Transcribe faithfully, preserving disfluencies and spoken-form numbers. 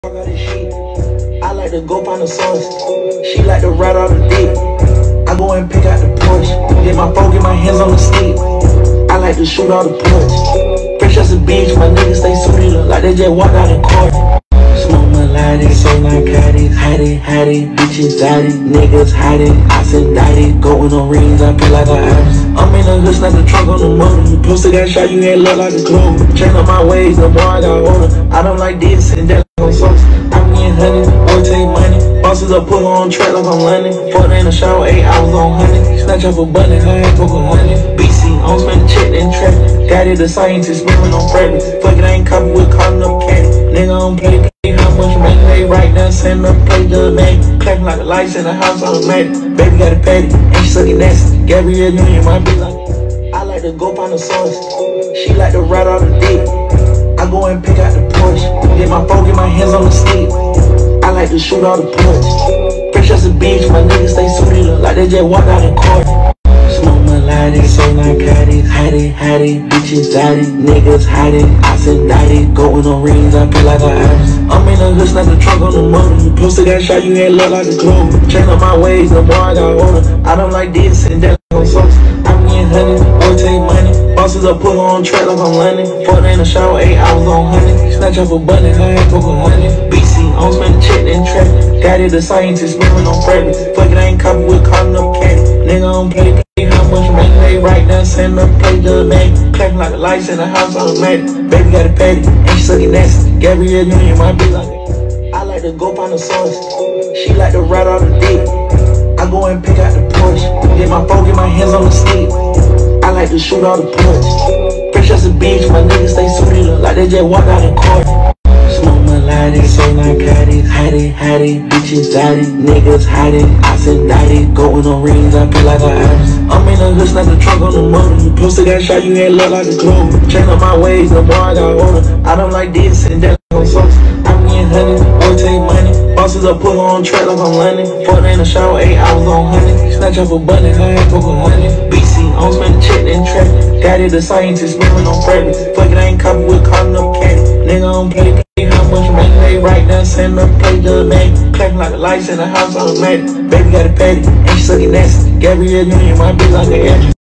I got this shit. I like to go find the source. She like to ride out the dick. I go and pick out the Porsche. Get my phone, get my hands on the stick. I like to shoot all the punch. Fresh as a bitch, my niggas stay suited up like they just walked out in court. Smoke my lighty, so narcotics. Hide it, hide it, bitches hide it. Niggas hide it, I said died it. Going on rings, I feel like an artist. I'm in the hood, snap the trunk on the motor. You posted that shot, you ain't look like a clone. Change up my ways, the more I got older. I don't like this and that on sauce. I'm getting honey, boy take money. Bosses up, pull on track like I'm London. Fought in the shower, eight hours on honey. Snatch up a bunny, high and poke a honey. B C, I'm spending check and trap. Got it, the scientist, moving on fragrance. Fuck it, I ain't copy with calling up cat. Nigga, I don't play, play how much money they right now. Send up, play the name. Clapping like the lights in the house, automatic. Baby got a patty, and she sucking nasty. Gabrielle Union might be like I like to go find the source. She like to ride out the dick. I go and pick out the Porsche. Get my phone, get my hands on the stick. I like to shoot all the punch. Fresh as a bitch, my niggas stay suited up like they just walked out in court. Smoke my lighty, so narcotics. Hide it, hide it, bitches hide it. Niggas hide it, I said died it. Going on rings, I feel like an artist. I'm in the hood, snap the trunk on the motor. You posted that shot, you ain't look like a clone. Change up my ways, the more I got older. I don't like this and that on sauce. I'm getting honey, boy take money. Bosses up, pull on track like I'm London. Fought in the shower, eight hours on honey. Snatch up a bunny, high and poke a honey. B C, I'm spending check and trap. Got it, the scientist, moving on fragrance. Fuck it, I ain't copy with calling up cat. Nigga, I don't play, play how much money they right now. Send up, play the name. Clapping like the lights in the house, automatic. Baby got a patty, and she sucking nasty. Gabrielle Union might be like I like to go find the source. She like to ride out the dick. I go and pick out the Porsche. Get my phone, get my hands on the stick. I like to shoot all the punch. Fresh as a bitch, my niggas stay suited up like they just walked out in court. Smoke my lighty, so narcotics. Hide it, hide it, bitches hide it. Niggas hide it, I said died it. Going on rings, I feel like an artist. I'm in the hood, snap the trunk on the motor. You posted that shot, you ain't look like a clone. Change up my ways, the more I got older. I don't like this and that on sauce. I'm getting honey, boy take money. Bosses up, pull on track like I'm London. Fought in the shower, eight hours on honey. Snatch up a bunny, high and poke a honey. B C, I'm spending check and trap. Got it, the scientist, moving on fragrance. Fuck it, I ain't copy with calling up cat. Nigga, I don't play, play how much money they right now. Send up, play the name. Clapping like the lights in the house, automatic. Baby got a patty, and she sucking nasty. Gabrielle Union might be like an actress.